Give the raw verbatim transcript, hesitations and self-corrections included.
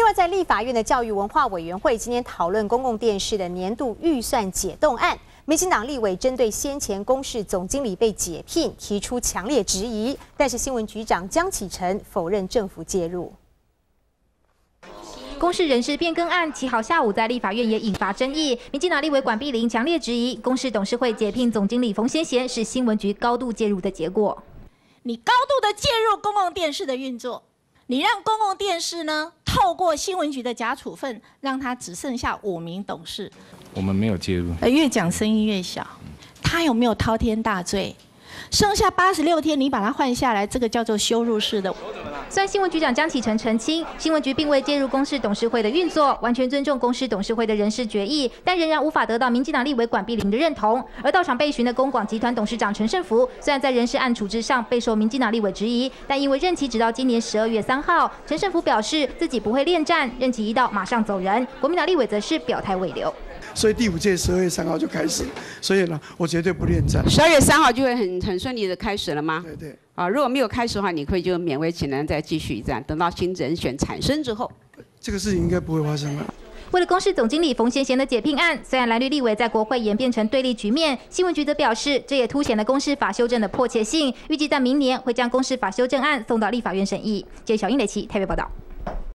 而在立法院的教育文化委员会今天讨论公共电视的年度预算解冻案，民进党立委针对先前公视总经理被解聘提出强烈质疑，但是新闻局长江启臣否认政府介入。 公视人事变更案七号下午在立法院也引发争议，民进党立委管碧玲强烈质疑公视董事会解聘总经理冯先贤是新闻局高度介入的结果。 你高度的介入公共电视的运作，你让公共电视呢透过新闻局的假处分，让它只剩下五名董事。 我们没有介入。 呃，越讲声音越小。他有没有滔天大罪？ 剩下八十六天，你把它换下来，这个叫做羞辱式的。 虽然新闻局长江启臣澄清，新闻局并未介入公视董事会的运作，完全尊重公视董事会的人事决议，但仍然无法得到民进党立委管碧玲的认同。而到场被询的公广集团董事长陈胜福，虽然在人事案处置上备受民进党立委质疑，但因为任期直到今年十二月三号，陈胜福表示自己不会恋战，任期一到马上走人。国民党立委则是表态未留。 所以第五届十二月三号就开始，所以呢，我绝对不恋战。 十二月三号就会很很顺利的开始了吗？ 对对。 啊，如果没有开始的话，你可以就勉为其难再继续一战，等到新人选产生之后， 这个事情应该不会发生了。 为了公视总经理冯先贤的解聘案，虽然蓝绿立委在国会演变成对立局面，新闻局则表示，这也凸显了公视法修正的迫切性，预计在明年会将公视法修正案送到立法院审议。记者小英、雷琪台北报道。